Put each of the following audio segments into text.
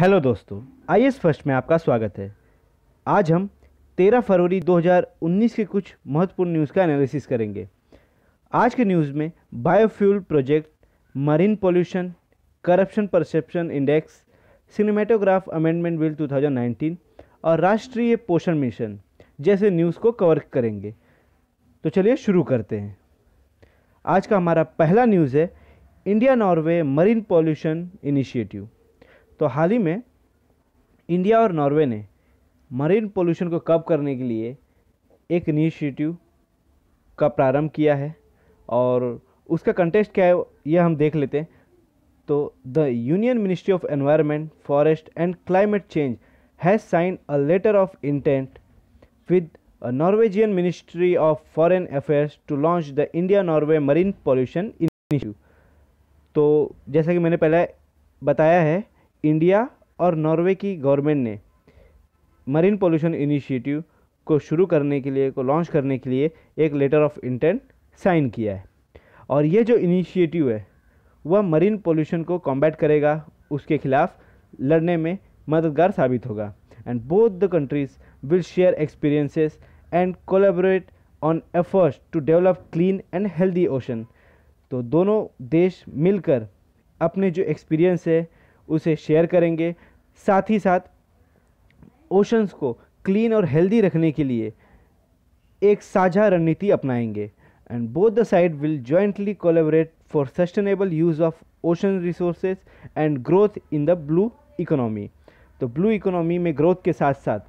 Hello दोस्तों, IAS first में आपका स्वागत है। आज हम 13 फरवरी 2019 के कुछ महत्वपूर्ण न्यूज़ का एनालिसिस करेंगे। आज के न्यूज़ में biofuel project, marine pollution, corruption perception index, cinematograph amendment bill 2019 और राष्ट्रीय पोषण मिशन जैसे न्यूज़ को कवर करेंगे। तो चलिए शुरू करते हैं। आज का हमारा पहला न्यूज़ है India Norway marine pollution initiative. तो हाल ही में इंडिया और नॉर्वे ने मरीन पोल्यूशन को कम करने के लिए एक इनिशिएटिव का प्रारंभ किया है और उसका कंटेक्स्ट क्या है यह हम देख लेते हैं। तो the union ministry of environment, forest and climate change has signed a letter of intent with Norwegian ministry of foreign affairs to launch the India Norway marine pollution initiative. तो जैसा कि मैंने पहले बताया है, इंडिया और नॉर्वे की government ने मरीन पोल्यूशन इनिशिएटिव को शुरू करने के लिए, को लॉन्च करने के लिए एक लेटर ऑफ इंटेंट साइन किया है। और ये जो इनिशिएटिव है वह मरीन पोल्यूशन को कॉम्बैट करेगा, उसके खिलाफ लड़ने में मददगार साबित होगा। And both the countries will share experiences and collaborate on efforts to develop clean and healthy ocean. तो दोनों देश मिलकर अपने जो एक्सपीरियंस है उसे शेयर करेंगे, साथ ही साथ ओशंस को क्लीन और हेल्दी रखने के लिए एक साझा रणनीति अपनाएंगे। And both the side will jointly collaborate for sustainable use of ocean resources and growth in the blue economy. तो ब्लू इकोनॉमी में ग्रोथ के साथ साथ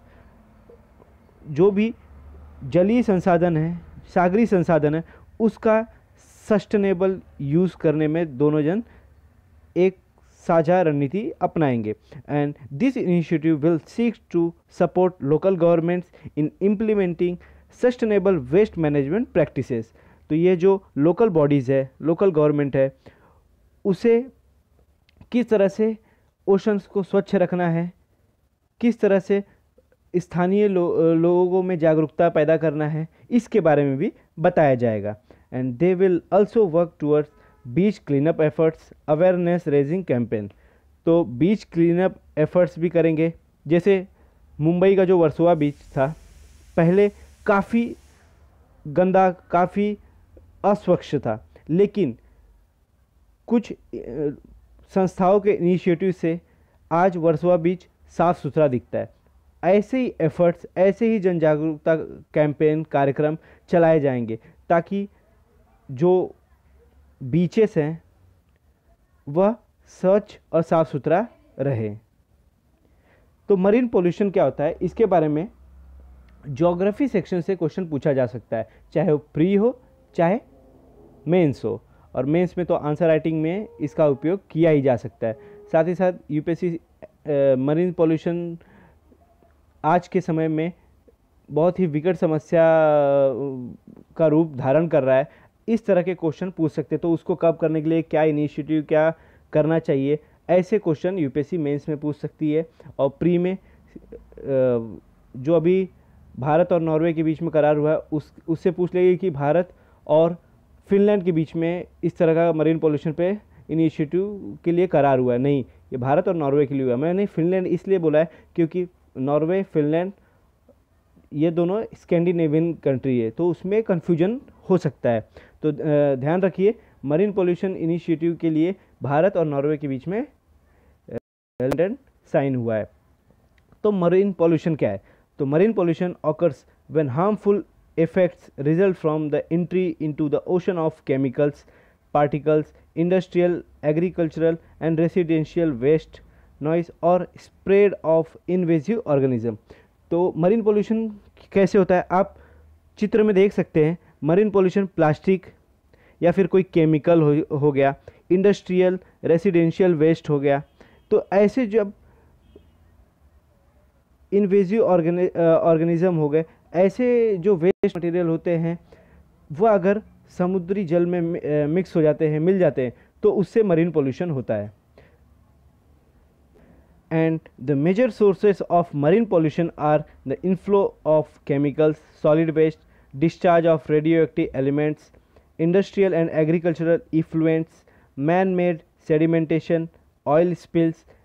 जो भी जलीय संसाधन है, सागरी संसाधन है, उसका सस्टेनेबल यूज़ करने में दोनों जन एक साझा रणनीति अपनाएंगे। And this initiative will seek to support local governments in implementing sustainable waste management practices. तो ये जो लोकल बॉडीज़ है, लोकल गवर्नमेंट है, उसे किस तरह से ओशंस को स्वच्छ रखना है, किस तरह से स्थानीय लोगों में जागरूकता पैदा करना है, इसके बारे में भी बताया जाएगा। And they will also work towards beach cleanup efforts, awareness raising campaign. तो बीच क्लीनअप एफर्ट्स भी करेंगे। जैसे मुंबई का जो वर्सोवा बीच था, पहले काफ़ी गंदा, काफ़ी अस्वच्छ था, लेकिन कुछ संस्थाओं के इनिशिएटिव से आज वर्सोवा बीच साफ़ सुथरा दिखता है। ऐसे ही एफर्ट्स, ऐसे ही जन जागरूकता कैंपेन, कार्यक्रम चलाए जाएंगे ताकि जो बीचेस हैं वह स्वच्छ और साफ़ सुथरा रहे। तो मरीन पोल्यूशन क्या होता है, इसके बारे में ज्योग्राफी सेक्शन से क्वेश्चन पूछा जा सकता है, चाहे वो प्री हो चाहे मेंस हो। और मेंस में तो आंसर राइटिंग में इसका उपयोग किया ही जा सकता है। साथ ही साथ यूपीएससी मरीन पोल्यूशन आज के समय में बहुत ही विकट समस्या का रूप धारण कर रहा है। इस तरह के क्वेश्चन पूछ सकते हैं। तो उसको कब करने के लिए क्या इनिशिएटिव, क्या करना चाहिए, ऐसे क्वेश्चन यूपीएससी मेंस में पूछ सकती है। और प्री में जो अभी भारत और नॉर्वे के बीच में करार हुआ है उससे पूछ लेगी कि भारत और फिनलैंड के बीच में इस तरह का मरीन पोल्यूशन पे इनिशिएटिव के लिए करार हुआ है। नहीं, ये भारत और नॉर्वे के लिए हुआ है। मैंने फिनलैंड इसलिए बोला है क्योंकि नॉर्वे, फिनलैंड ये दोनों स्कैंडिनेवियन कंट्री है, तो उसमें कन्फ्यूजन हो सकता है। तो ध्यान रखिए, मरीन पोल्यूशन इनिशिएटिव के लिए भारत और नॉर्वे के बीच में साइन हुआ है। तो मरीन पोल्यूशन क्या है? तो marine pollution occurs when harmful effects result from the entry into the ocean of chemicals, particles, industrial, agricultural and residential waste, noise और स्प्रेड ऑफ इन्वेजिव ऑर्गेनिज्म। तो मरीन पोल्यूशन कैसे होता है आप चित्र में देख सकते हैं। मरीन पोल्यूशन प्लास्टिक या फिर कोई केमिकल हो गया, इंडस्ट्रियल, रेसिडेंशियल वेस्ट हो गया। तो ऐसे जब इन्वेजिव ऑर्गेनिज्म हो गए, ऐसे जो वेस्ट मटेरियल होते हैं वह अगर समुद्री जल में मिक्स हो जाते हैं, मिल जाते हैं, तो उससे मरीन पोल्यूशन होता है। And the major sources of marine pollution are the inflow of chemicals, solid waste, discharge of radioactive elements, industrial and agricultural effluents, man-made sedimentation, oil spills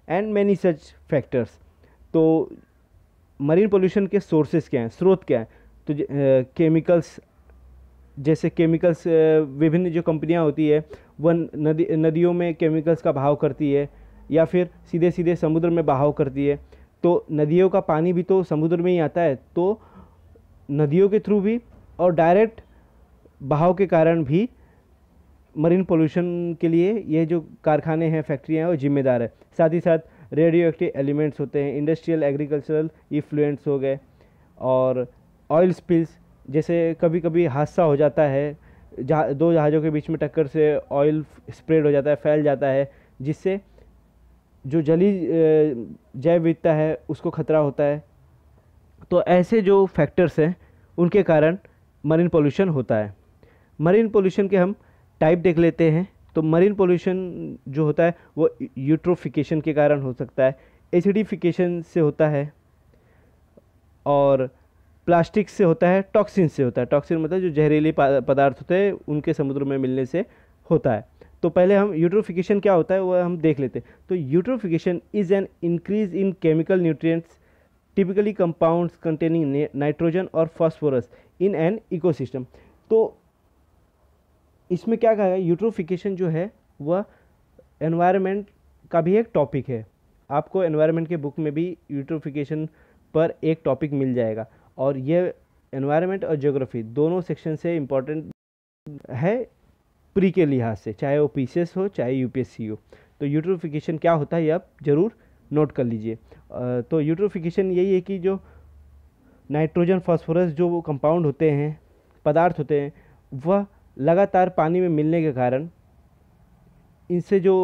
and many such factors. तो marine pollution के sources क्या हैं, स्रोत क्या हैं? तो chemicals, जैसे chemicals, विभिन्न जो कंपनियां होती है वह नदियों में केमिकल्स का बहाव करती है या फिर सीधे सीधे समुद्र में बहाव करती है। तो नदियों का पानी भी तो समुद्र में ही आता है, तो नदियों के थ्रू भी और डायरेक्ट बहाव के कारण भी मरीन पोल्यूशन के लिए ये जो कारखाने हैं, फैक्ट्रियाँ हैं, वो जिम्मेदार है। साथ ही साथ रेडियो एक्टिव एलिमेंट्स होते हैं, इंडस्ट्रियल एग्रीकल्चरल इफ्लुएंट्स हो गए, और ऑयल स्पिल्स, जैसे कभी कभी हादसा हो जाता है, दो जहाज़ों के बीच में टक्कर से ऑयल स्प्रेड हो जाता है, फैल जाता है, जिससे जो जलीय जैव विविधता है उसको खतरा होता है। तो ऐसे जो फैक्टर्स हैं उनके कारण मरीन पोल्यूशन होता है। मरीन पोल्यूशन के हम टाइप देख लेते हैं। तो मरीन पोल्यूशन जो होता है वो यूट्रोफिकेशन के कारण हो सकता है, एसिडिफिकेशन से होता है, और प्लास्टिक से होता है, टॉक्सिन से होता है। टॉक्सिन मतलब जो जहरीले पदार्थ होते हैं उनके समुद्र में मिलने से होता है। तो पहले हम यूट्रोफिकेशन क्या होता है वो हम देख लेते हैं। तो eutrophication is an increase in chemical nutrients typically compounds containing nitrogen और फास्फोरस इन एन इकोसिस्टम। तो इसमें क्या कहा है, यूट्रोफिकेशन जो है वह एनवायरनमेंट का भी एक टॉपिक है। आपको एनवायरनमेंट के बुक में भी यूट्रोफिकेशन पर एक टॉपिक मिल जाएगा, और ये एनवायरनमेंट और ज्योग्राफी दोनों सेक्शन से इम्पॉर्टेंट है प्री के लिहाज से, चाहे वो पीसीएस हो चाहे यूपीएससी हो। तो यूट्रोफिकेशन क्या होता है ये आप ज़रूर नोट कर लीजिए। तो यूट्रोफिकेशन यही है कि जो नाइट्रोजन फास्फोरस जो वो कंपाउंड होते हैं, पदार्थ होते हैं, वह लगातार पानी में मिलने के कारण इनसे जो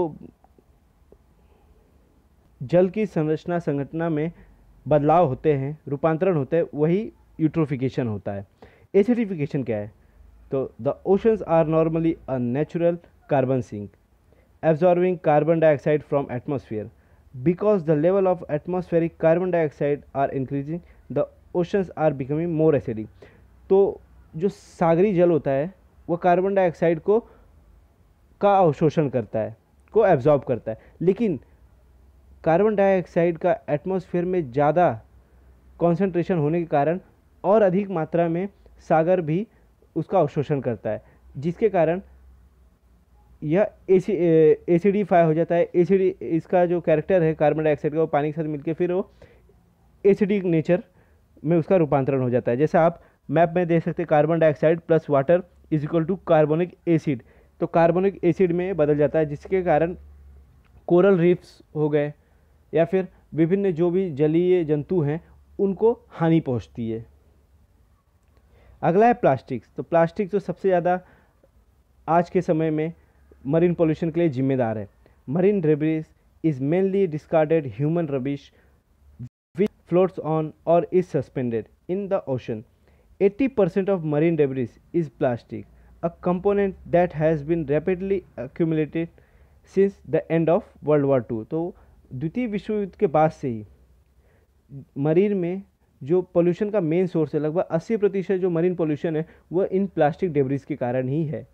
जल की संरचना संघटना में बदलाव होते हैं, रूपांतरण होते हैं, वही यूट्रोफिकेशन होता है। एसिडिफिकेशन क्या है? तो the oceans are normally a natural carbon sink absorbing carbon dioxide from atmosphere. Because the level of atmospheric carbon dioxide are increasing, the oceans are becoming more acidic. तो जो सागरी जल होता है वो कार्बन डाइऑक्साइड का अवशोषण करता है, को एब्जॉर्ब करता है, लेकिन कार्बन डाइऑक्साइड का एटमॉस्फेयर में ज़्यादा कॉन्सेंट्रेशन होने के कारण और अधिक मात्रा में सागर भी उसका अवशोषण करता है, जिसके कारण यह एसिडिफाई हो जाता है। एसिडी इसका जो कैरेक्टर है कार्बन डाइऑक्साइड का, वो पानी के साथ मिलकर फिर वो एसिडिक नेचर में उसका रूपांतरण हो जाता है। जैसे आप मैप में देख सकते हैं, carbon dioxide plus water is equal to carbonic acid. तो कार्बोनिक एसिड में बदल जाता है, जिसके कारण कोरल रीफ्स हो गए या फिर विभिन्न जो भी जलीय जंतु हैं उनको हानि पहुंचती है। अगला है प्लास्टिक्स। तो प्लास्टिक तो सबसे ज़्यादा आज के समय में मरीन पोल्यूशन के लिए जिम्मेदार है। Marine debris is mainly discarded human rubbish which floats on और is suspended in the ocean. 80% of marine debris is plastic, a component that has been rapidly accumulated since the end of World War II. तो द्वितीय विश्व युद्ध के बाद से ही marine में जो पोल्यूशन का मेन सोर्स है, लगभग 80% जो मरीन पोल्यूशन है वह इन प्लास्टिक डेब्रिस के कारण ही है।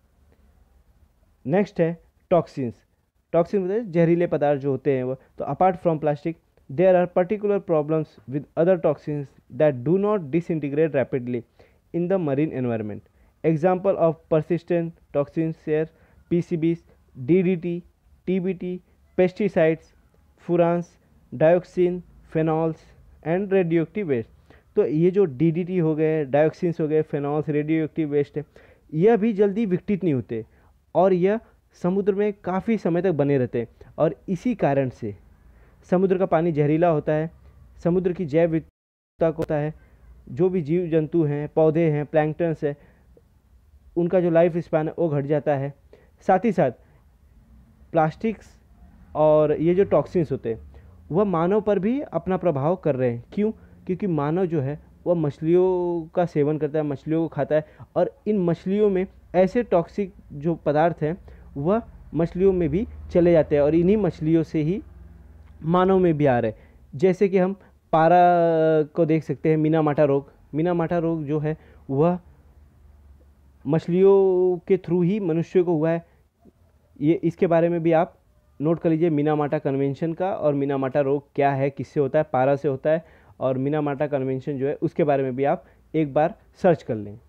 नेक्स्ट है टॉक्सिन्स। टॉक्सिन मतलब जहरीले पदार्थ जो होते हैं वो। तो apart from plastic there are particular problems with other toxins that do not disintegrate rapidly in the marine environment. Example of persistent toxins are PCBs, DDT, TBT, pesticides, furans, dioxin, phenols and radioactive waste. तो ये जो DDT हो गए, डायोक्सिन्स हो गए, फेनॉल्स, radioactive waste है, यह भी जल्दी विघटित नहीं होते और यह समुद्र में काफ़ी समय तक बने रहते हैं, और इसी कारण से समुद्र का पानी जहरीला होता है, समुद्र की जैव विविधता को होता है, जो भी जीव जंतु हैं, पौधे हैं, प्लैंक्टन्स है, उनका जो लाइफ स्पैन है वो घट जाता है। साथ ही साथ प्लास्टिक्स और ये जो टॉक्सिन्स होते हैं वह मानव पर भी अपना प्रभाव कर रहे हैं। क्यों? क्योंकि मानव जो है वह मछलियों का सेवन करता है, मछलियों को खाता है, और इन मछलियों में ऐसे टॉक्सिक जो पदार्थ हैं वह मछलियों में भी चले जाते हैं, और इन्हीं मछलियों से ही मानव में भी आ रहे हैं। जैसे कि हम पारा को देख सकते हैं, मीनामाटा रोग। मीनामाटा रोग जो है वह मछलियों के थ्रू ही मनुष्य को हुआ है। ये इसके बारे में भी आप नोट कर लीजिए मिनामाटा कन्वेंशन का, और मिनामाटा रोग क्या है, किससे होता है, पारा से होता है, और मिनामाटा कन्वेंशन जो है उसके बारे में भी आप एक बार सर्च कर लें।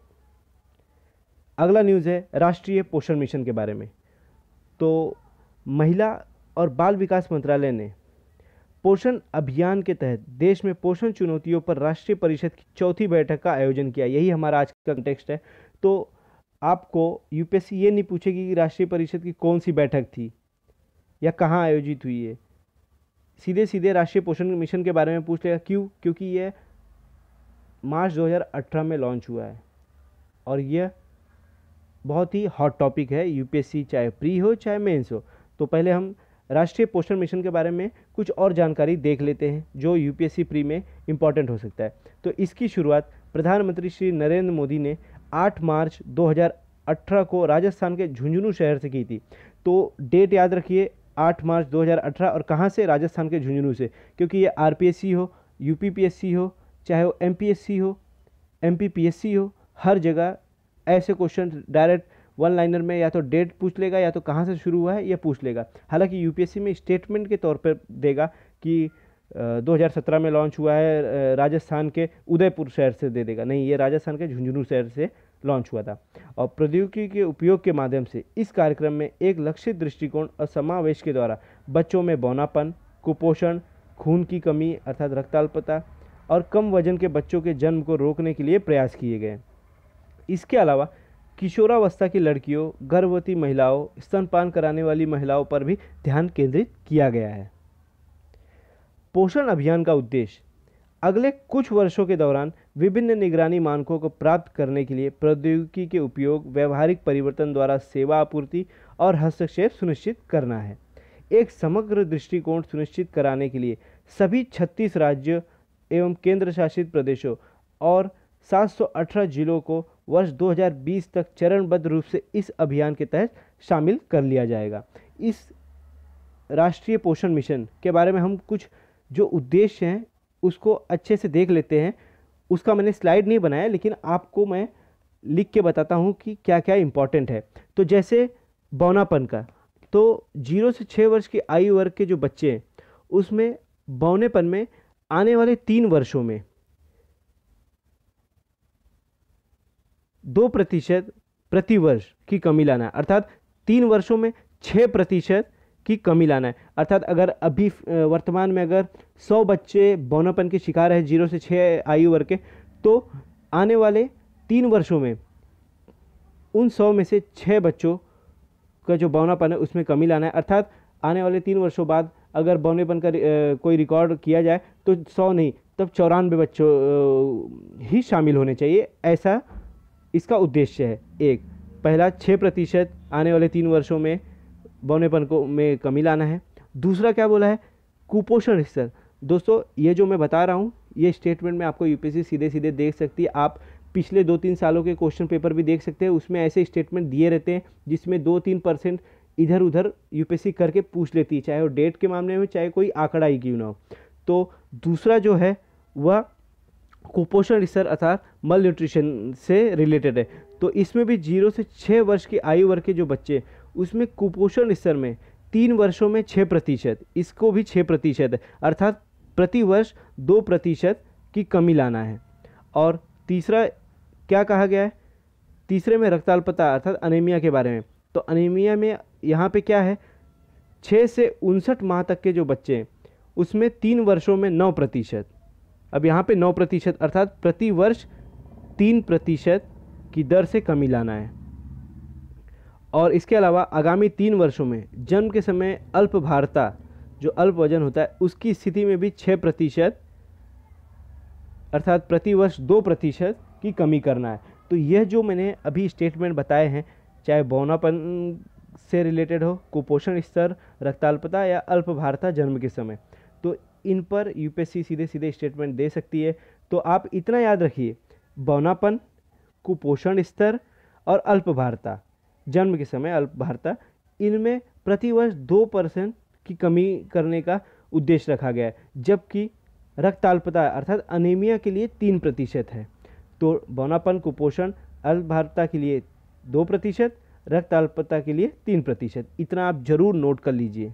अगला न्यूज़ है राष्ट्रीय पोषण मिशन के बारे में। तो महिला और बाल विकास मंत्रालय ने पोषण अभियान के तहत देश में पोषण चुनौतियों पर राष्ट्रीय परिषद की चौथी बैठक का आयोजन किया। यही हमारा आज का कंटेक्स्ट है। तो आपको यूपीएससी ये नहीं पूछेगी कि राष्ट्रीय परिषद की कौन सी बैठक थी या कहाँ आयोजित हुई है, सीधे सीधे राष्ट्रीय पोषण मिशन के बारे में पूछ लेगा। क्यों? क्योंकि यह मार्च 2018 में लॉन्च हुआ है और यह बहुत ही हॉट टॉपिक है यूपीएससी, चाहे प्री हो चाहे मेंस हो। तो पहले हम राष्ट्रीय पोषण मिशन के बारे में कुछ और जानकारी देख लेते हैं जो यूपीएससी प्री में इम्पॉर्टेंट हो सकता है। तो इसकी शुरुआत प्रधानमंत्री श्री नरेंद्र मोदी ने 8 मार्च 2018 को राजस्थान के झुंझुनू शहर से की थी। तो डेट याद रखिए 8 मार्च 2018, और कहाँ से? राजस्थान के झुंझुनू से, क्योंकि ये आरपीएससी हो, यूपीपीएससी हो, चाहे वो एमपीएससी हो, एमपीपीएससी हो, हर जगह ऐसे क्वेश्चन डायरेक्ट वन लाइनर में या तो डेट पूछ लेगा या तो कहाँ से शुरू हुआ है ये पूछ लेगा। हालांकि यूपीएससी में स्टेटमेंट के तौर पर देगा कि 2017 में लॉन्च हुआ है, राजस्थान के उदयपुर शहर से दे देगा, नहीं, ये राजस्थान के झुंझुनू शहर से लॉन्च हुआ था। और प्रौद्योगिकी के उपयोग के माध्यम से इस कार्यक्रम में एक लक्षित दृष्टिकोण और समावेश के द्वारा बच्चों में बौनापन, कुपोषण, खून की कमी अर्थात रक्ताल्पता और कम वजन के बच्चों के जन्म को रोकने के लिए प्रयास किए गए। इसके अलावा किशोरावस्था की लड़कियों, गर्भवती महिलाओं, स्तनपान कराने वाली महिलाओं पर भी ध्यान केंद्रित किया गया है। पोषण अभियान का उद्देश्य अगले कुछ वर्षों के दौरान विभिन्न निगरानी मानकों को प्राप्त करने के लिए प्रौद्योगिकी के उपयोग, व्यवहारिक परिवर्तन द्वारा सेवा आपूर्ति और हस्तक्षेप सुनिश्चित करना है। एक समग्र दृष्टिकोण सुनिश्चित कराने के लिए सभी 36 राज्यों एवं केंद्र शासित प्रदेशों और 718 जिलों को वर्ष 2020 तक चरणबद्ध रूप से इस अभियान के तहत शामिल कर लिया जाएगा। इस राष्ट्रीय पोषण मिशन के बारे में हम कुछ जो उद्देश्य हैं उसको अच्छे से देख लेते हैं। उसका मैंने स्लाइड नहीं बनाया, लेकिन आपको मैं लिख के बताता हूँ कि क्या क्या इम्पॉर्टेंट है। तो जैसे बौनापन का, तो 0 से 6 वर्ष की आयु वर्ग के जो बच्चे हैं उसमें बौनेपन में आने वाले 3 वर्षों में 2% प्रति वर्ष की कमी लाना है, अर्थात 3 वर्षों में 6% की कमी लाना है। अर्थात अगर अभी वर्तमान में अगर 100 बच्चे बौनापन के शिकार है 0 से 6 आयु वर्ग के, तो आने वाले 3 वर्षों में उन 100 में से 6 बच्चों का जो बौनापन है उसमें कमी लाना है। अर्थात आने वाले 3 वर्षों बाद अगर बौनेपन का कोई रिकॉर्ड किया जाए तो 100 नहीं, तब 94 बच्चों ही शामिल होने चाहिए, ऐसा इसका उद्देश्य है। एक पहला 6% आने वाले 3 वर्षों में बौनेपन को में कमी लाना है। दूसरा क्या बोला है? कुपोषण स्तर। दोस्तों ये जो मैं बता रहा हूँ ये स्टेटमेंट में आपको यूपीएससी सीधे सीधे देख सकती है। आप पिछले 2-3 सालों के क्वेश्चन पेपर भी देख सकते हैं, उसमें ऐसे स्टेटमेंट दिए रहते हैं जिसमें 2-3% इधर उधर यूपीएससी करके पूछ लेती है, चाहे वो डेट के मामले में चाहे कोई आंकड़ा ही क्यों ना हो। तो दूसरा जो है वह कुपोषण स्तर अर्थात मल न्यूट्रिशन से रिलेटेड है। तो इसमें भी 0 से 6 वर्ष की आयु वर्ग के जो बच्चे उसमें कुपोषण स्तर में 3 वर्षों में 6%, इसको भी 6% है, अर्थात प्रति वर्ष 2% की कमी लाना है। और तीसरा क्या कहा गया है? तीसरे में रक्ताल्पता अर्थात अनीमिया के बारे में। तो अनीमिया में यहाँ पे क्या है? 6 से 59 माह तक के जो बच्चे हैं उसमें 3 वर्षों में 9%। अब यहाँ पे 9% अर्थात प्रति वर्ष 3% की दर से कमी लाना है। और इसके अलावा आगामी 3 वर्षों में जन्म के समय अल्पभारता जो अल्प वजन होता है उसकी स्थिति में भी 6% अर्थात प्रति वर्ष 2% की कमी करना है। तो यह जो मैंने अभी स्टेटमेंट बताए हैं, चाहे बौनापन से रिलेटेड हो, कुपोषण स्तर, रक्ताल्पता या अल्पभारता जन्म के समय, तो इन पर यूपीएससी सीधे सीधे स्टेटमेंट दे सकती है। तो आप इतना याद रखिए, बौनापन, कुपोषण स्तर और अल्पभारता जन्म के समय अल्पभारता, इनमें प्रति वर्ष 2% की कमी करने का उद्देश्य रखा गया है, जबकि रक्ताल्पता अर्थात अनीमिया के लिए 3% है। तो बौनापन, कुपोषण, अल्पभारता के लिए 2%, रक्त अल्पता के लिए 3%। इतना आप जरूर नोट कर लीजिए।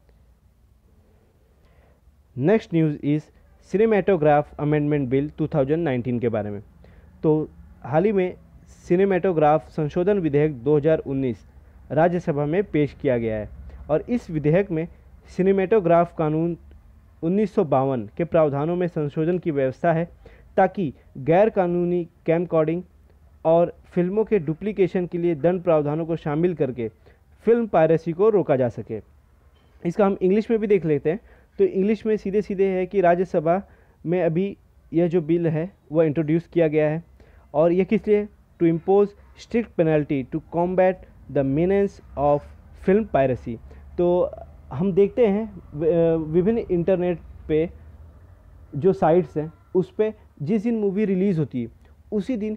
Next news is cinematograph amendment bill 2019 के बारे में। तो हाल ही में सिनेमेटोग्राफ संशोधन विधेयक 2019 राज्यसभा में पेश किया गया है और इस विधेयक में सिनेमेटोग्राफ कानून 1952 के प्रावधानों में संशोधन की व्यवस्था है ताकि गैर कानूनी कैमकॉर्डिंग और फिल्मों के डुप्लीकेशन के लिए दंड प्रावधानों को शामिल करके फिल्म पायरेसी को रोका जा सके। इसका हम इंग्लिश में भी देख लेते हैं। तो इंग्लिश में सीधे सीधे है कि राज्यसभा में अभी यह जो बिल है वह इंट्रोड्यूस किया गया है और यह किस लिए, to impose strict penalty to combat the menace of film piracy. तो हम देखते हैं विभिन्न इंटरनेट पे जो साइट्स हैं उस पे जिस दिन मूवी रिलीज़ होती है उसी दिन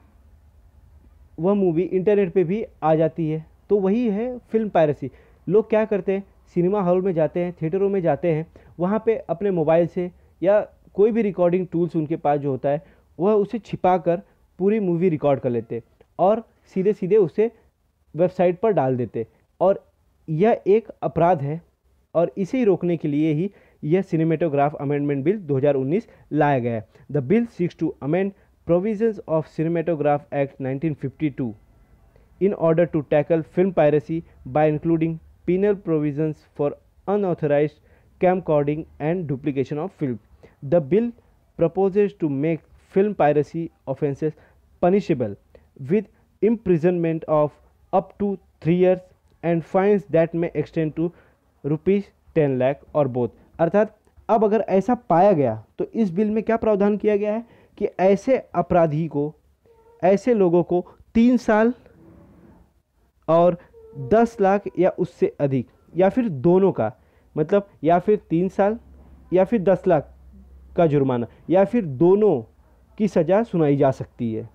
वह मूवी इंटरनेट पे भी आ जाती है। तो वही है फिल्म पायरेसी। लोग क्या करते हैं, सिनेमा हॉल में जाते हैं, थिएटरों में जाते हैं, वहाँ पे अपने मोबाइल से या कोई भी रिकॉर्डिंग टूल्स उनके पास जो होता है वह उसे छिपा कर पूरी मूवी रिकॉर्ड कर लेते और सीधे सीधे उसे वेबसाइट पर डाल देते और यह एक अपराध है और इसे रोकने के लिए ही यह सिनेमेटोग्राफ अमेंडमेंट बिल 2019 लाया गया है। The bill seeks to amend provisions of cinematograph act 1952 in order to tackle film piracy by including penal provisions for unauthorized camcording and duplication of film. The bill proposes to make film piracy offences punishable with imprisonment of up to 3 years and fines that may extend to ₹10 lakh or both. अर्थात अब अगर ऐसा पाया गया तो इस bill में क्या प्रावधान किया गया है कि ऐसे अपराधी को, ऐसे लोगों को 3 साल और 10 लाख या उससे अधिक या फिर दोनों का, मतलब या फिर 3 साल या फिर 10 लाख का जुर्माना या फिर दोनों की सज़ा सुनाई जा सकती है।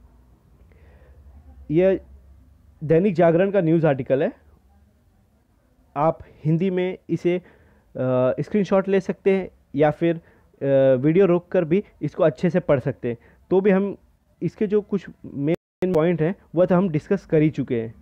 यह दैनिक जागरण का न्यूज़ आर्टिकल है। आप हिंदी में इसे स्क्रीनशॉट ले सकते हैं या फिर वीडियो रोककर भी इसको अच्छे से पढ़ सकते हैं। तो भी हम इसके जो कुछ मेन पॉइंट हैं वह तो हम डिस्कस कर ही चुके हैं।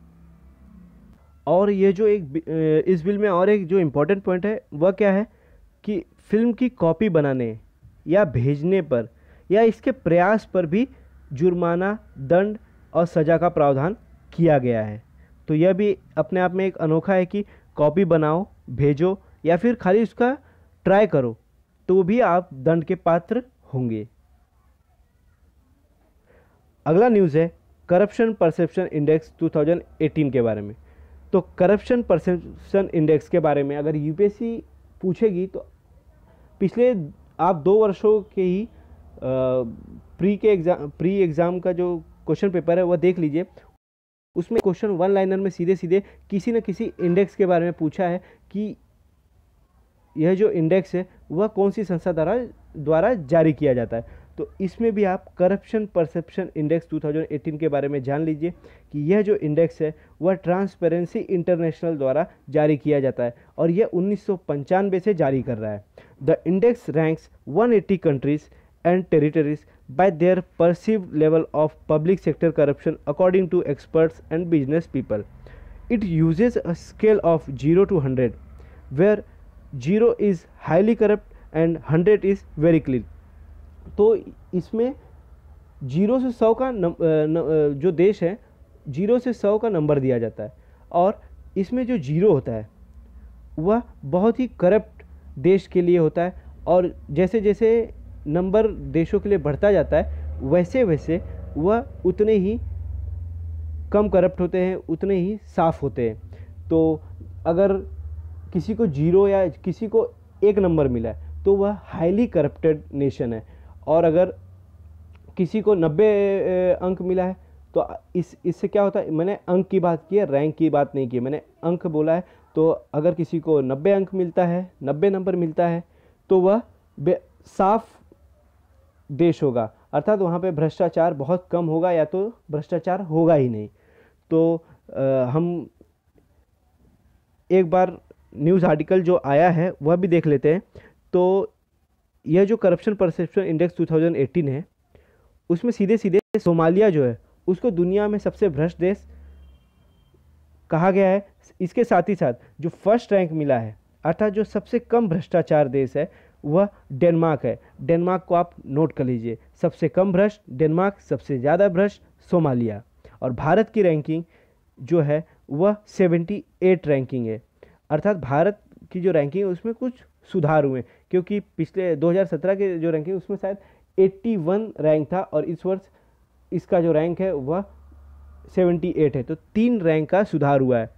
और ये जो इस बिल में और एक जो इम्पोर्टेंट पॉइंट है वह क्या है कि फिल्म की कॉपी बनाने या भेजने पर या इसके प्रयास पर भी जुर्माना, दंड और सज़ा का प्रावधान किया गया है। तो यह भी अपने आप में एक अनोखा है कि कॉपी बनाओ, भेजो या फिर खाली उसका ट्राई करो तो भी आप दंड के पात्र होंगे। अगला न्यूज़ है करप्शन परसेप्शन इंडेक्स 2018 के बारे में। तो करप्शन परसेप्शन इंडेक्स के बारे में अगर यूपीएससी पूछेगी तो पिछले आप 2 वर्षों के ही प्री एग्ज़ाम का जो क्वेश्चन पेपर है वह देख लीजिए। उसमें क्वेश्चन 1 लाइनर में सीधे सीधे किसी न किसी इंडेक्स के बारे में पूछा है कि यह जो इंडेक्स है वह कौन सी संस्था द्वारा जारी किया जाता है। तो इसमें भी आप करप्शन परसेप्शन इंडेक्स 2018 के बारे में जान लीजिए कि यह जो इंडेक्स है वह ट्रांसपेरेंसी इंटरनेशनल द्वारा जारी किया जाता है और यह 1995 से जारी कर रहा है। The index ranks 180 countries and territories by their perceived level of public sector corruption according to experts and business people. It uses a scale of 0 to 100 where 0 is highly corrupt and 100 is very clean. तो इसमें 0 से 100 का जो देश है 0 से 100 का number दिया जाता है और इसमें जो 0 होता है वह बहुत ही करप्ट देश के लिए होता है और जैसे जैसे नंबर देशों के लिए बढ़ता जाता है वैसे वैसे वह उतने ही कम करप्ट होते हैं, उतने ही साफ़ होते हैं। तो अगर किसी को 0 या किसी को 1 नंबर मिला है तो वह हाईली करप्टेड नेशन है और अगर किसी को 90 अंक मिला है तो इससे क्या होता है, मैंने अंक की बात की है, रैंक की बात नहीं की, मैंने अंक बोला है। तो अगर किसी को 90 अंक मिलता है, 90 नंबर मिलता है तो वह साफ देश होगा, अर्थात वहाँ पे भ्रष्टाचार बहुत कम होगा या तो भ्रष्टाचार होगा ही नहीं। तो हम एक बार न्यूज़ आर्टिकल जो आया है वह भी देख लेते हैं। तो यह जो करप्शन परसेप्शन इंडेक्स 2018 है उसमें सीधे सीधे सोमालिया जो है उसको दुनिया में सबसे भ्रष्ट देश कहा गया है। इसके साथ ही साथ जो फर्स्ट रैंक मिला है, अर्थात जो सबसे कम भ्रष्टाचार देश है, वह डेनमार्क है। डेनमार्क को आप नोट कर लीजिए, सबसे कम भ्रष्ट डेनमार्क, सबसे ज़्यादा भ्रष्ट सोमालिया। और भारत की रैंकिंग जो है वह 78 रैंकिंग है, अर्थात भारत की जो रैंकिंग है उसमें कुछ सुधार हुए, क्योंकि पिछले 2017 के जो रैंकिंग उसमें शायद 81 रैंक था और इस वर्ष इसका जो रैंक है वह 78 है, तो 3 रैंक का सुधार हुआ है।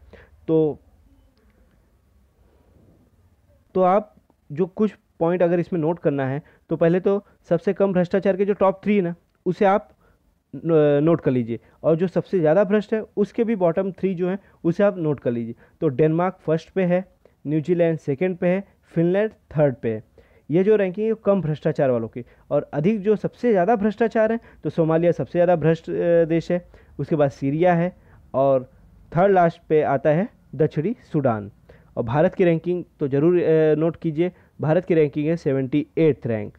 तो आप जो कुछ पॉइंट अगर इसमें नोट करना है, तो पहले तो सबसे कम भ्रष्टाचार के जो टॉप 3 है ना, उसे आप नोट कर लीजिए, और जो सबसे ज़्यादा भ्रष्ट है उसके भी बॉटम 3 जो है उसे आप नोट कर लीजिए। तो डेनमार्क फर्स्ट पे है, न्यूजीलैंड सेकंड पे है, फिनलैंड थर्ड पे है। ये जो रैंकिंग है कम भ्रष्टाचार वालों की। और अधिक जो सबसे ज़्यादा भ्रष्टाचार है, तो सोमालिया सबसे ज़्यादा भ्रष्ट देश है, उसके बाद सीरिया है, और थर्ड लास्ट पे आता है दक्षिणी सूडान। और भारत की रैंकिंग तो ज़रूर नोट कीजिए, भारत की रैंकिंग है 78 रैंक।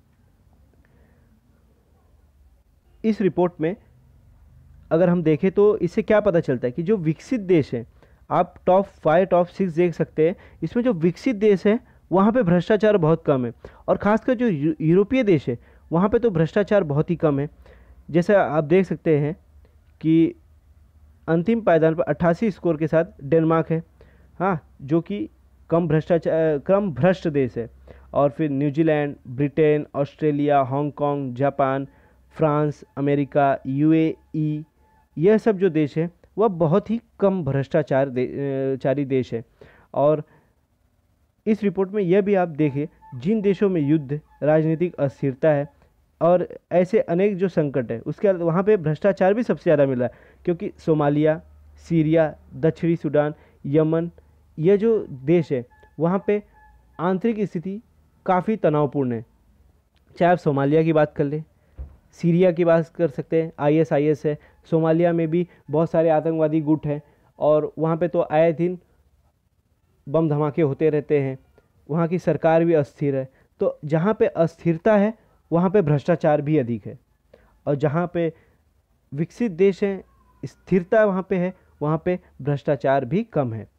इस रिपोर्ट में अगर हम देखें तो इससे क्या पता चलता है कि जो विकसित देश हैं, आप टॉप 5 टॉप 6 देख सकते हैं, इसमें जो विकसित देश है वहाँ पे भ्रष्टाचार बहुत कम है। और ख़ासकर जो यूरोपीय देश है वहाँ पे तो भ्रष्टाचार बहुत ही कम है। जैसे आप देख सकते हैं कि अंतिम पायदान पर 88 स्कोर के साथ डेनमार्क है, हाँ, जो कि कम भ्रष्ट देश है। और फिर New Zealand, Britain, Australia, Hong Kong, Japan, France, America, UAE, यह सब जो देश है वह बहुत ही कम भ्रष्टाचारी देश है। और इस रिपोर्ट में यह भी आप देखें, जिन देशों में युद्ध, राजनीतिक अस्थिरता है और ऐसे अनेक जो संकट है, उसके वहाँ पे भ्रष्टाचार भी सबसे ज़्यादा मिल रहा है, क्योंकि सोमालिया, सीरिया, दक्षिणी सूडान, यमन, यह जो देश है वहाँ पे आंतरिक स्थिति काफ़ी तनावपूर्ण है। चाहे आप सोमालिया की बात कर लें, सीरिया की बात कर सकते हैं, ISIS है, सोमालिया में भी बहुत सारे आतंकवादी गुट हैं और वहाँ पे तो आए दिन बम धमाके होते रहते हैं। वहाँ की सरकार भी अस्थिर है। तो जहाँ पे अस्थिरता है वहाँ पे भ्रष्टाचार भी अधिक है, और जहाँ पे विकसित देश हैं, स्थिरता वहाँ पे है, वहाँ पे भ्रष्टाचार भी कम है।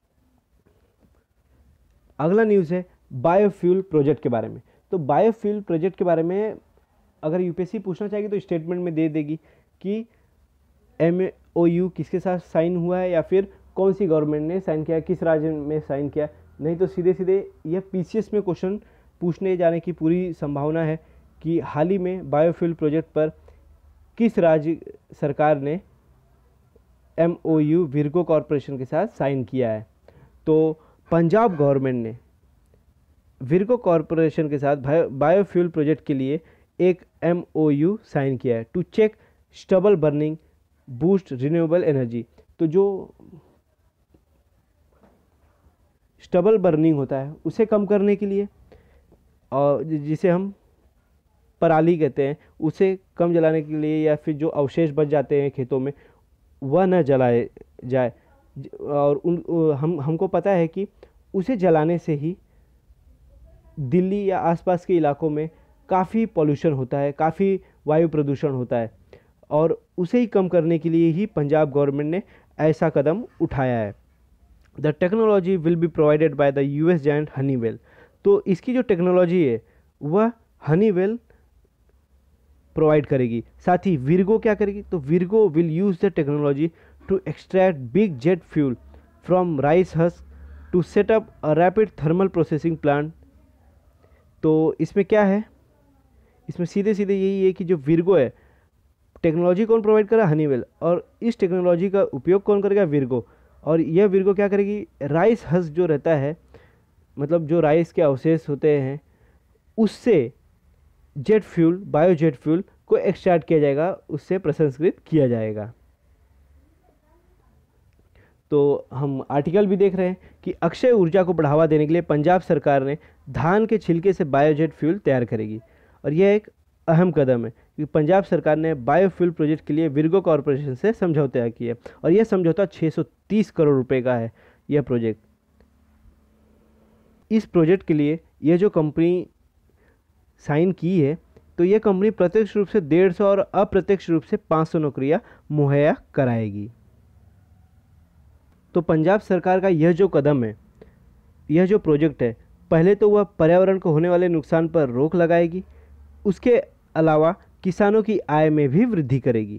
अगला न्यूज़ है बायोफ्यूल प्रोजेक्ट के बारे में। तो बायोफ्यूल प्रोजेक्ट के बारे में अगर यूपीएससी पूछना चाहेगी तो स्टेटमेंट में दे देगी कि MOU किसके साथ साइन हुआ है, या फिर कौन सी गवर्नमेंट ने साइन किया, किस राज्य में साइन किया। नहीं तो सीधे सीधे यह PCS में क्वेश्चन पूछने जाने की पूरी संभावना है कि हाल ही में बायोफ्यूल प्रोजेक्ट पर किस राज्य सरकार ने MOU विर्गो कॉरपोरेशन के साथ साइन किया है। तो पंजाब गवर्नमेंट ने विर्गो कॉरपोरेशन के साथ बायोफ्यूल प्रोजेक्ट के लिए एक MOU साइन किया है, to check stubble burning boost renewable energy. तो जो स्टबल बर्निंग होता है उसे कम करने के लिए, और जिसे हम पराली कहते हैं, उसे कम जलाने के लिए, या फिर जो अवशेष बच जाते हैं खेतों में वह न जलाए जाए। और हमको पता है कि उसे जलाने से ही दिल्ली या आसपास के इलाकों में काफ़ी पॉल्यूशन होता है, काफ़ी वायु प्रदूषण होता है, और उसे ही कम करने के लिए ही पंजाब गवर्नमेंट ने ऐसा कदम उठाया है। The technology will be provided by the US giant Honeywell. तो इसकी जो टेक्नोलॉजी है वह हनीवेल प्रोवाइड करेगी। साथ ही विर्गो क्या करेगी, तो Virgo will use the technology to extract big jet fuel from rice husk to set up a rapid thermal processing plant. तो इसमें क्या है, इसमें सीधे सीधे यही है कि जो विर्गो है, टेक्नोलॉजी कौन प्रोवाइड कर रहा है, हनीवेल, और इस टेक्नोलॉजी का उपयोग कौन करेगा, विर्गो। और यह विर्गो क्या करेगी, राइस हस्क जो रहता है, मतलब जो राइस के अवशेष होते हैं, उससे जेट फ्यूल, बायोजेट फ्यूल को एक्सट्रैक्ट किया जाएगा, उससे प्रसंस्कृत किया जाएगा। तो हम आर्टिकल भी देख रहे हैं कि अक्षय ऊर्जा को बढ़ावा देने के लिए पंजाब सरकार ने धान के छिलके से बायोजेट फ्यूल तैयार करेगी। और यह एक अहम कदम है कि पंजाब सरकार ने बायोफ्यूल प्रोजेक्ट के लिए विर्गो कॉरपोरेशन से समझौता किया, और यह समझौता 630 करोड़ रुपए का है। यह प्रोजेक्ट, इस प्रोजेक्ट के लिए यह जो कंपनी साइन की है, तो यह कंपनी प्रत्यक्ष रूप से 150 और अप्रत्यक्ष रूप से 500 नौकरियां मुहैया कराएगी। तो पंजाब सरकार का यह जो कदम है, यह जो प्रोजेक्ट है, पहले तो वह पर्यावरण को होने वाले नुकसान पर रोक लगाएगी, उसके अलावा किसानों की आय में भी वृद्धि करेगी।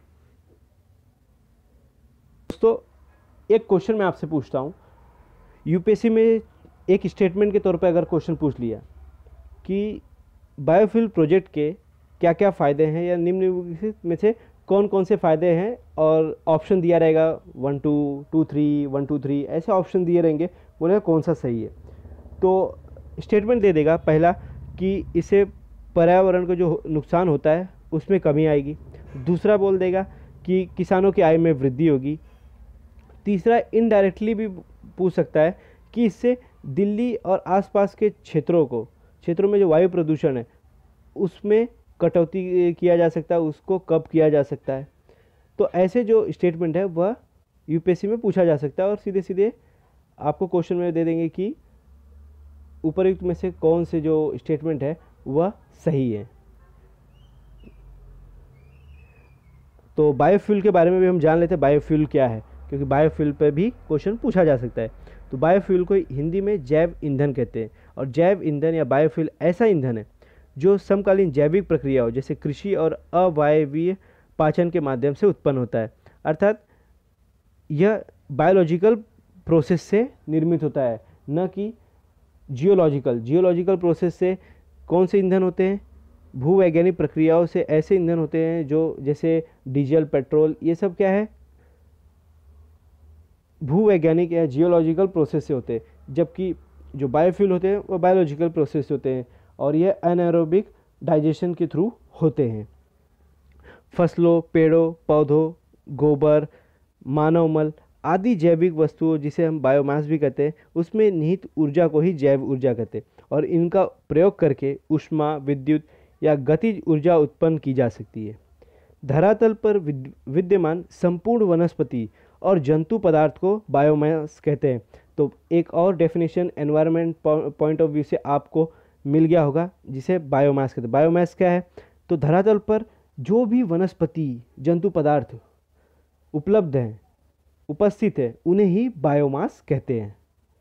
दोस्तों, एक क्वेश्चन मैं आपसे पूछता हूँ, यूपीएससी में एक स्टेटमेंट के तौर पर अगर क्वेश्चन पूछ लिया कि बायोफ्यूल प्रोजेक्ट के क्या क्या फ़ायदे हैं या निम्नलिखित में से कौन कौन से फ़ायदे हैं, और ऑप्शन दिया रहेगा 1 2 2 3 1 2 3 ऐसे ऑप्शन दिए रहेंगे, बोलेगा कौन सा सही है। तो स्टेटमेंट दे देगा पहला कि इससे पर्यावरण को जो नुकसान होता है उसमें कमी आएगी। दूसरा बोल देगा कि किसानों की आय में वृद्धि होगी। तीसरा इनडायरेक्टली भी पूछ सकता है कि इससे दिल्ली और आसपास के क्षेत्रों में जो वायु प्रदूषण है उसमें कटौती किया जा सकता है, उसको कब किया जा सकता है। तो ऐसे जो स्टेटमेंट है वह यूपीएससी में पूछा जा सकता है, और सीधे सीधे आपको क्वेश्चन में दे देंगे कि उपयुक्त में से कौन से जो स्टेटमेंट है वह सही है। तो बायोफ्यूल के बारे में भी हम जान लेते हैं, बायोफ्यूल क्या है, क्योंकि बायोफ्यूल पर भी क्वेश्चन पूछा जा सकता है। तो बायोफ्यूल को हिंदी में जैव ईंधन कहते हैं, और जैव ईंधन या बायोफ्यूल ऐसा ईंधन है जो समकालीन जैविक प्रक्रियाओं जैसे कृषि और अवायवीय पाचन के माध्यम से उत्पन्न होता है। अर्थात यह बायोलॉजिकल प्रोसेस से निर्मित होता है, न कि जियोलॉजिकल प्रोसेस से कौन से ईंधन होते हैं, भूवैज्ञानिक प्रक्रियाओं से ऐसे ईंधन होते हैं जो जैसे डीजल, पेट्रोल, ये सब क्या है, भूवैज्ञानिक या जियोलॉजिकल प्रोसेस से होते हैं। जबकि जो बायोफ्यूल होते हैं वो बायोलॉजिकल प्रोसेस होते हैं, और यह एनारोबिक डाइजेशन के थ्रू होते हैं। फसलों, पेड़ों, पौधों, गोबर, मानव मल आदि जैविक वस्तुओं जिसे हम बायोमास भी कहते हैं, उसमें निहित ऊर्जा को ही जैव ऊर्जा कहते हैं, और इनका प्रयोग करके ऊष्मा, विद्युत या गतिज ऊर्जा उत्पन्न की जा सकती है। धरातल पर विद्यमान संपूर्ण वनस्पति और जंतु पदार्थ को बायोमास कहते हैं। तो एक और definition environment point of view से आपको मिल गया होगा जिसे बायोमास कहते हैं। बायोमास क्या है, तो धरातल पर जो भी वनस्पति, जंतु पदार्थ उपलब्ध हैं, उपस्थित है, उन्हें ही बायोमास कहते हैं।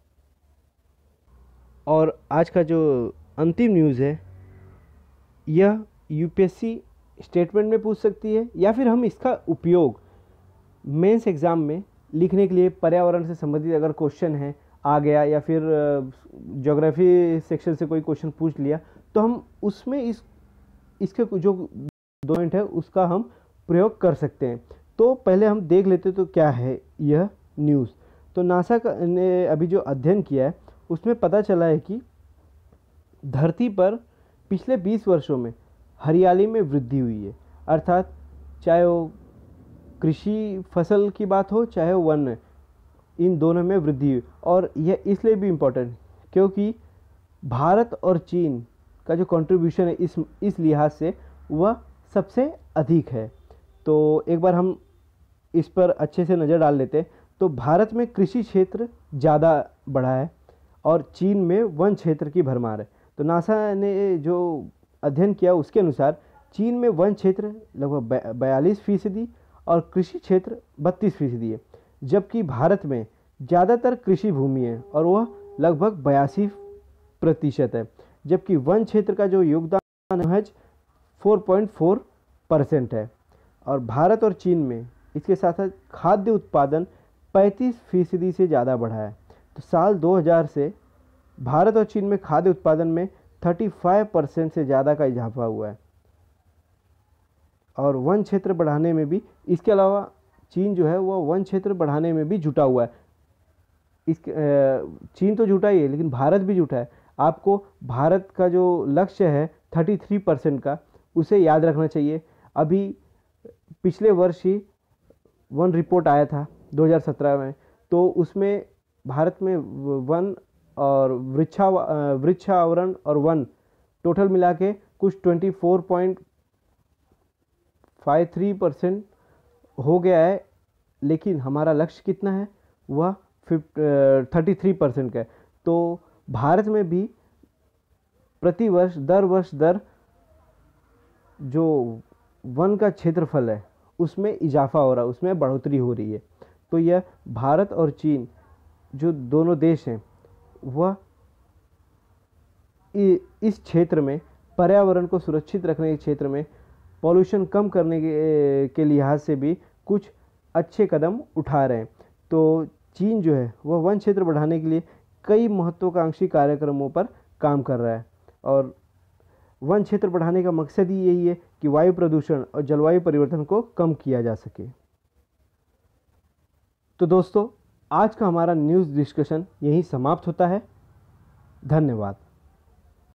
और आज का जो अंतिम न्यूज़ है, यह यूपीएससी स्टेटमेंट में पूछ सकती है, या फिर हम इसका उपयोग मेंस एग्ज़ाम में लिखने के लिए पर्यावरण से संबंधित अगर क्वेश्चन है आ गया, या फिर ज्योग्राफी सेक्शन से कोई क्वेश्चन पूछ लिया, तो हम उसमें इसके जो पॉइंट है उसका हम प्रयोग कर सकते हैं। तो पहले हम देख लेते तो क्या है यह न्यूज़। तो नासा ने अभी जो अध्ययन किया है उसमें पता चला है कि धरती पर पिछले 20 वर्षों में हरियाली में वृद्धि हुई है। अर्थात चाहे वो कृषि फसल की बात हो, चाहे वो वन, इन दोनों में वृद्धि हुई। और यह इसलिए भी इम्पोर्टेंट क्योंकि भारत और चीन का जो कंट्रीब्यूशन है इस लिहाज से वह सबसे अधिक है। तो एक बार हम इस पर अच्छे से नज़र डाल लेते हैं। तो भारत में कृषि क्षेत्र ज़्यादा बढ़ा है और चीन में वन क्षेत्र की भरमार है। तो नासा ने जो अध्ययन किया उसके अनुसार चीन में वन क्षेत्र लगभग 42% और कृषि क्षेत्र 32% है, जबकि भारत में ज़्यादातर कृषि भूमि है और वह लगभग 82% है, जबकि वन क्षेत्र का जो योगदान महज 4.4% है। और भारत और चीन में इसके साथ साथ खाद्य उत्पादन 35% से ज़्यादा बढ़ा है। तो साल 2000 से भारत और चीन में खाद्य उत्पादन में 35% से ज़्यादा का इजाफा हुआ है। और वन क्षेत्र बढ़ाने में भी, इसके अलावा चीन जो है वह वन क्षेत्र बढ़ाने में भी जुटा हुआ है। चीन तो जुटा ही है, लेकिन भारत भी जुटा है। आपको भारत का जो लक्ष्य है 33% का, उसे याद रखना चाहिए। अभी पिछले वर्ष ही वन रिपोर्ट आया था 2017 में, तो उसमें भारत में वन और वृक्षावरण और वन टोटल मिला के कुछ 24.53% हो गया है, लेकिन हमारा लक्ष्य कितना है, वह 33% का है। तो भारत में भी प्रति वर्ष दर जो वन का क्षेत्रफल है उसमें इजाफा हो रहा है, उसमें बढ़ोतरी हो रही है। तो यह भारत और चीन जो दोनों देश हैं वह इस क्षेत्र में पर्यावरण को सुरक्षित रखने के क्षेत्र में पॉल्यूशन कम करने के लिहाज से भी कुछ अच्छे कदम उठा रहे हैं। तो चीन जो है वह वन क्षेत्र बढ़ाने के लिए कई महत्वाकांक्षी कार्यक्रमों पर काम कर रहा है और वन क्षेत्र बढ़ाने का मकसद ही यही है कि वायु प्रदूषण और जलवायु परिवर्तन को कम किया जा सके। तो दोस्तों, आज का हमारा न्यूज़ डिस्कशन यहीं समाप्त होता है। धन्यवाद।